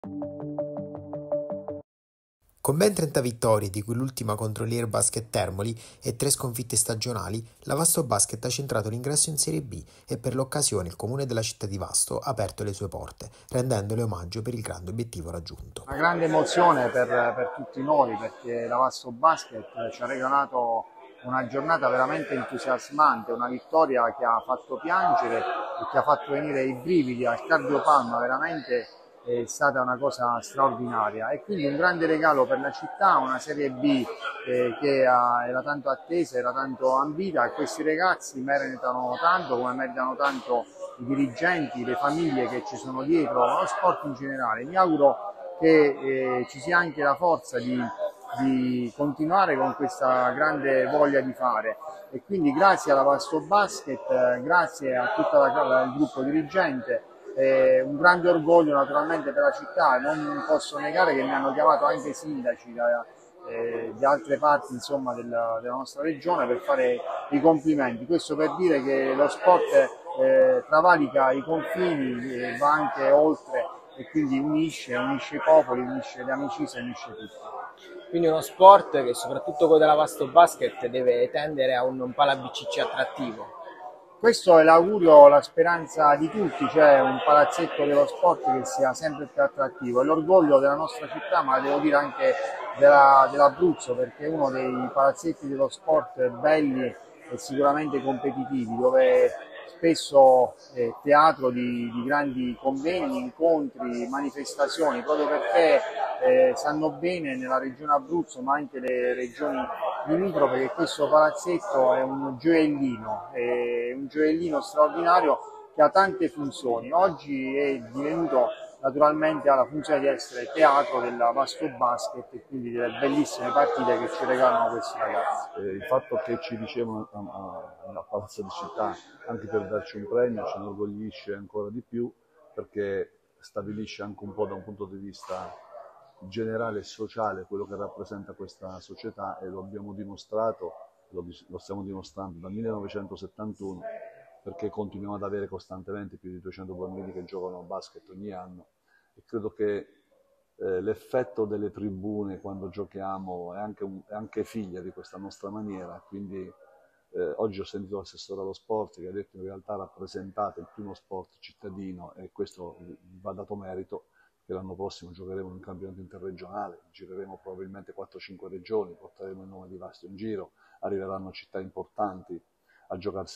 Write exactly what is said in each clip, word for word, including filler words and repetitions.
Con ben trenta vittorie, di cui l'ultima contro l'Air Basket Termoli, e tre sconfitte stagionali, la Vasto Basket ha centrato l'ingresso in Serie B e per l'occasione il comune della città di Vasto ha aperto le sue porte, rendendole omaggio per il grande obiettivo raggiunto. Una grande emozione per, per tutti noi, perché la Vasto Basket ci ha regalato una giornata veramente entusiasmante, una vittoria che ha fatto piangere e che ha fatto venire i brividi al cardiopalma, veramente è stata una cosa straordinaria, e quindi un grande regalo per la città, una Serie B eh, che ha, era tanto attesa, era tanto ambita, e questi ragazzi meritano tanto, come meritano tanto i dirigenti, le famiglie che ci sono dietro, lo sport in generale. Mi auguro che eh, ci sia anche la forza di, di continuare con questa grande voglia di fare, e quindi grazie alla Vasto Basket, eh, grazie a tutto il gruppo dirigente. Eh, un grande orgoglio naturalmente per la città. Non posso negare che mi hanno chiamato anche sindaci da, eh, di altre parti, insomma, della, della nostra regione, per fare i complimenti. Questo per dire che lo sport eh, travalica i confini, eh, va anche oltre, e quindi unisce, unisce i popoli, unisce le amicizie, unisce tutti. Quindi uno sport che, soprattutto quello della Vasto Basket, deve tendere a un pala B C C attrattivo. Questo è l'augurio, la speranza di tutti, cioè un palazzetto dello sport che sia sempre più attrattivo. È l'orgoglio della nostra città, ma devo dire anche della, dell'Abruzzo, perché è uno dei palazzetti dello sport belli e sicuramente competitivi, dove spesso è teatro di, di grandi convegni, incontri, manifestazioni, proprio perché eh, sanno bene nella regione Abruzzo, ma anche le regioni limitrofe, che questo palazzetto è un gioiellino, è un gioiellino straordinario che ha tante funzioni. Oggi è divenuto naturalmente ha la funzione di essere teatro della Vasto Basket e quindi delle bellissime partite che ci regalano questi ragazzi. Eh, il fatto che ci ricevono a, a, a Palazzo di Città anche per darci un premio ci inorgoglisce ancora di più, perché stabilisce anche un po' da un punto di vista generale e sociale quello che rappresenta questa società, e lo abbiamo dimostrato, lo, lo stiamo dimostrando dal millenovecentosettantuno, perché continuiamo ad avere costantemente più di duecento bambini che giocano a basket ogni anno, e credo che eh, l'effetto delle tribune quando giochiamo è anche, un, è anche figlia di questa nostra maniera. Quindi eh, oggi ho sentito l'assessore allo sport che ha detto che in realtà rappresentate il primo sport cittadino, e questo va dato merito, che l'anno prossimo giocheremo in un campionato interregionale, gireremo probabilmente quattro cinque regioni, porteremo il nome di Vasto in giro, arriveranno città importanti a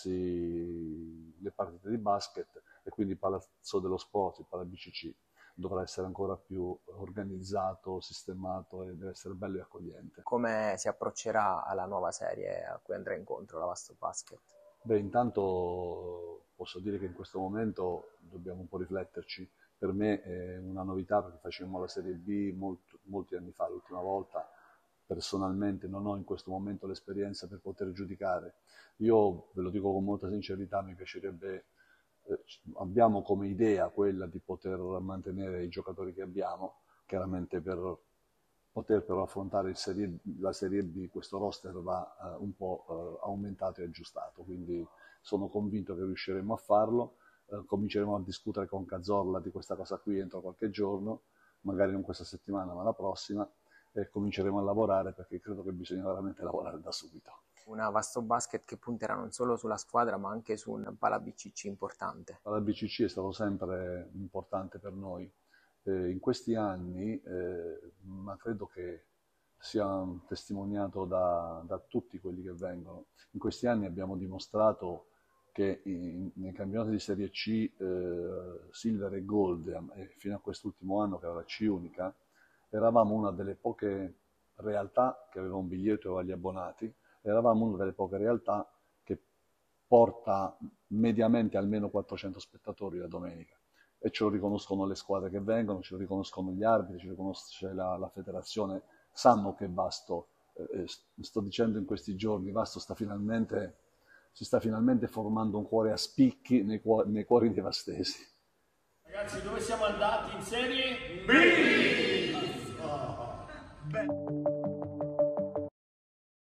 giocarsi le partite di basket, e quindi il Palazzo dello Sport, il Pala B C C, dovrà essere ancora più organizzato, sistemato, e deve essere bello e accogliente. Come si approccerà alla nuova serie a cui andrà incontro la Vasto Basket? Beh, intanto posso dire che in questo momento dobbiamo un po' rifletterci. Per me è una novità, perché facevamo la Serie B molto, molti anni fa, l'ultima volta. Personalmente non ho in questo momento l'esperienza per poter giudicare. Io ve lo dico con molta sincerità, mi piacerebbe, eh, abbiamo come idea quella di poter mantenere i giocatori che abbiamo, chiaramente per poter però affrontare il serie, la Serie B, questo roster va eh, un po' eh, aumentato e aggiustato, quindi sono convinto che riusciremo a farlo. Eh, cominceremo a discutere con Cazorla di questa cosa qui entro qualche giorno, magari non questa settimana ma la prossima, e cominceremo a lavorare, perché credo che bisogna veramente lavorare da subito. Una Vasto Basket che punterà non solo sulla squadra ma anche su un Pala B C C importante. La B C C è stato sempre importante per noi eh, in questi anni, eh, ma credo che sia testimoniato da, da tutti quelli che vengono. In questi anni abbiamo dimostrato che in, nei campionati di Serie C, eh, Silver e Gold, e fino a quest'ultimo anno che era la C unica, eravamo una delle poche realtà che aveva un biglietto e aveva gli abbonati, eravamo una delle poche realtà che porta mediamente almeno quattrocento spettatori la domenica, e ce lo riconoscono le squadre che vengono, ce lo riconoscono gli arbitri, ce lo riconosce la, la federazione, sanno che Vasto, eh, sto dicendo in questi giorni, Vasto sta finalmente, si sta finalmente formando un cuore a spicchi nei cuori, nei cuori dei vastesi. Ragazzi, dove siamo andati in Serie B? Oh,